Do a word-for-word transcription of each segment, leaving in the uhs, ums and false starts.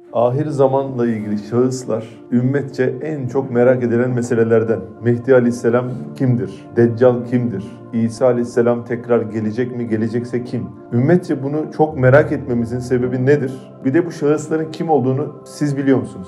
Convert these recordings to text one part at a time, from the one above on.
Ahir zamanla ilgili şahıslar ümmetçe en çok merak edilen meselelerden. Mehdi Aleyhisselam kimdir? Deccal kimdir? İsa Aleyhisselam tekrar gelecek mi? Gelecekse kim? Ümmetçe bunu çok merak etmemizin sebebi nedir? Bir de bu şahısların kim olduğunu siz biliyor musunuz?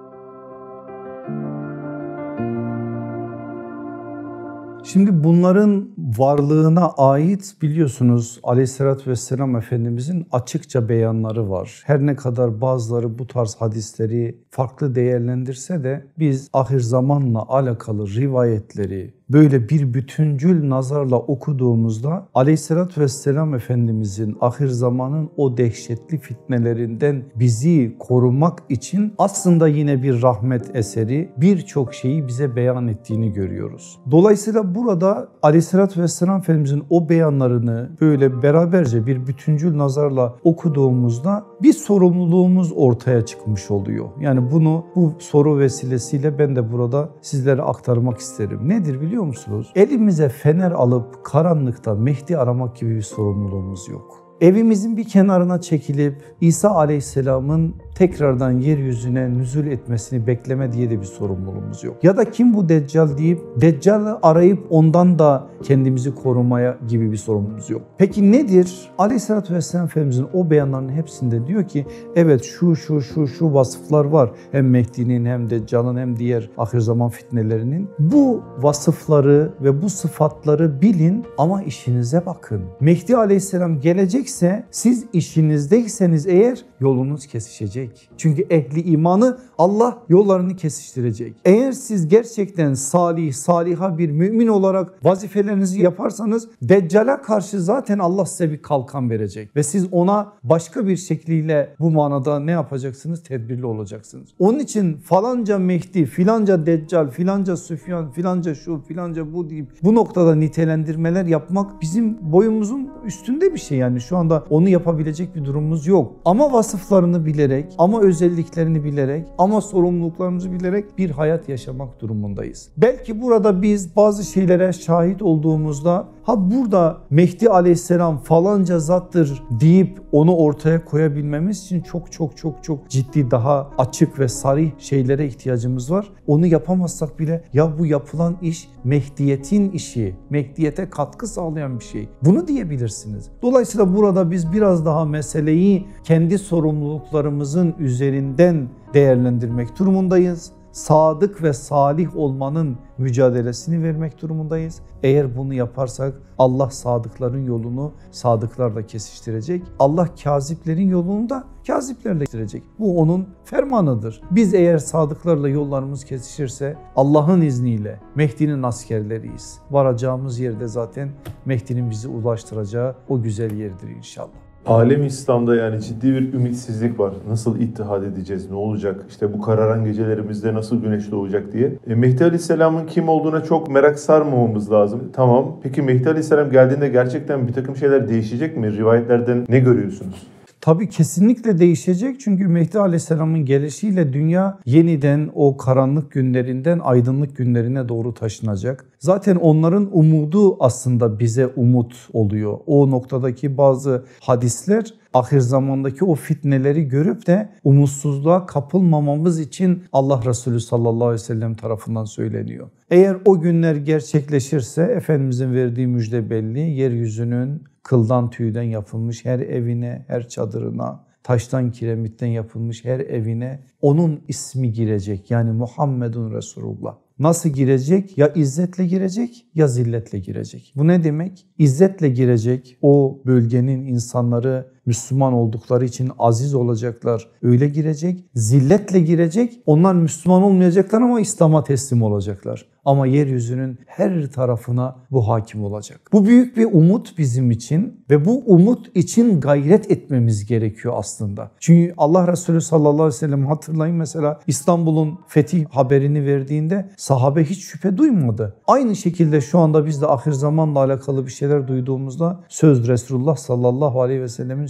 Şimdi bunların varlığına ait biliyorsunuz Aleyhisselatü Vesselam Efendimizin açıkça beyanları var. Her ne kadar bazıları bu tarz hadisleri farklı değerlendirse de biz ahir zamanla alakalı rivayetleri böyle bir bütüncül nazarla okuduğumuzda Aleyhisselatü Vesselam Efendimizin ahir zamanın o dehşetli fitnelerinden bizi korumak için aslında yine bir rahmet eseri birçok şeyi bize beyan ettiğini görüyoruz. Dolayısıyla burada Aleyhisselatü Vesselam Efendimizin o beyanlarını böyle beraberce bir bütüncül nazarla okuduğumuzda bir sorumluluğumuz ortaya çıkmış oluyor. Yani bunu bu soru vesilesiyle ben de burada sizlere aktarmak isterim. Nedir biliyor musunuz? Elimize fener alıp karanlıkta Mehdi aramak gibi bir sorumluluğumuz yok. Evimizin bir kenarına çekilip İsa Aleyhisselam'ın tekrardan yeryüzüne nüzul etmesini bekleme diye de bir sorumluluğumuz yok. Ya da kim bu Deccal deyip Deccal'ı arayıp ondan da kendimizi korumaya gibi bir sorumluluğumuz yok. Peki nedir? Aleyhisselatü Vesselam Efendimizin o beyanlarının hepsinde diyor ki evet şu şu şu şu vasıflar var. Hem Mehdi'nin hem Deccal'ın hem diğer ahir zaman fitnelerinin. Bu vasıfları ve bu sıfatları bilin ama işinize bakın. Mehdi Aleyhisselam gelecekse siz işinizdeyseniz eğer yolunuz kesişecek. Çünkü ehli imanı Allah yollarını kesiştirecek. Eğer siz gerçekten salih, saliha bir mümin olarak vazifelerinizi yaparsanız Deccal'e karşı zaten Allah size bir kalkan verecek. Ve siz ona başka bir şekliyle bu manada ne yapacaksınız? Tedbirli olacaksınız. Onun için falanca Mehdi, filanca Deccal, filanca Süfyan, filanca şu, filanca bu deyip bu noktada nitelendirmeler yapmak bizim boyumuzun üstünde bir şey. Yani şu anda onu yapabilecek bir durumumuz yok. Ama vasıflarını bilerek, ama özelliklerini bilerek, ama sorumluluklarımızı bilerek bir hayat yaşamak durumundayız. Belki burada biz bazı şeylere şahit olduğumuzda ha burada Mehdi Aleyhisselam falanca zattır deyip onu ortaya koyabilmemiz için çok çok çok çok ciddi daha açık ve sarih şeylere ihtiyacımız var. Onu yapamazsak bile ya bu yapılan iş Mehdiyetin işi, Mehdiyete katkı sağlayan bir şey. Bunu diyebilirsiniz. Dolayısıyla burada biz biraz daha meseleyi kendi sorumluluklarımızın üzerinden değerlendirmek durumundayız. Sadık ve salih olmanın mücadelesini vermek durumundayız. Eğer bunu yaparsak Allah sadıkların yolunu sadıklarla kesiştirecek. Allah kaziplerin yolunu da kaziplerle kesiştirecek. Bu onun fermanıdır. Biz eğer sadıklarla yollarımız kesişirse Allah'ın izniyle Mehdi'nin askerleriyiz. Varacağımız yerde zaten Mehdi'nin bizi ulaştıracağı o güzel yerdir inşallah. Alem İslam'da yani ciddi bir ümitsizlik var. Nasıl ittihad edeceğiz, ne olacak, işte bu kararan gecelerimizde nasıl güneş doğacak diye. E, Mehdi Aleyhisselam'ın kim olduğuna çok merak sarmamamız lazım. Tamam, peki Mehdi Aleyhisselam geldiğinde gerçekten bir takım şeyler değişecek mi? Rivayetlerden ne görüyorsunuz? Tabii kesinlikle değişecek çünkü Mehdi Aleyhisselam'ın gelişiyle dünya yeniden o karanlık günlerinden aydınlık günlerine doğru taşınacak. Zaten onların umudu aslında bize umut oluyor. O noktadaki bazı hadisler ahir zamandaki o fitneleri görüp de umutsuzluğa kapılmamamız için Allah Resulü sallallahu aleyhi ve sellem tarafından söyleniyor. Eğer o günler gerçekleşirse Efendimizin verdiği müjde belli. Yeryüzünün kıldan tüyden yapılmış her evine, her çadırına, taştan kiremitten yapılmış her evine onun ismi girecek. Yani Muhammedun Resulullah. Nasıl girecek? Ya izzetle girecek ya zilletle girecek. Bu ne demek? İzzetle girecek. O bölgenin insanları Müslüman oldukları için aziz olacaklar. Öyle girecek. Zilletle girecek. Onlar Müslüman olmayacaklar ama İslam'a teslim olacaklar. Ama yeryüzünün her tarafına bu hakim olacak. Bu büyük bir umut bizim için ve bu umut için gayret etmemiz gerekiyor aslında. Çünkü Allah Resulü sallallahu aleyhi ve sellem hatırlayın mesela İstanbul'un fetih haberini verdiğinde sahabe hiç şüphe duymadı. Aynı şekilde şu anda biz de ahir zamanla alakalı bir şeyler duyduğumuzda söz Resulullah sallallahu aleyhi ve sellemin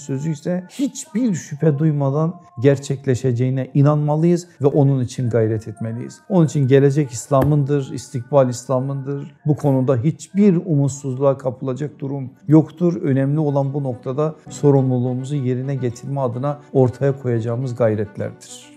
sözü ise hiçbir şüphe duymadan gerçekleşeceğine inanmalıyız ve onun için gayret etmeliyiz. Onun için gelecek İslam'ındır, istikbal İslam'ındır. Bu konuda hiçbir umutsuzluğa kapılacak durum yoktur. Önemli olan bu noktada sorumluluğumuzu yerine getirme adına ortaya koyacağımız gayretlerdir.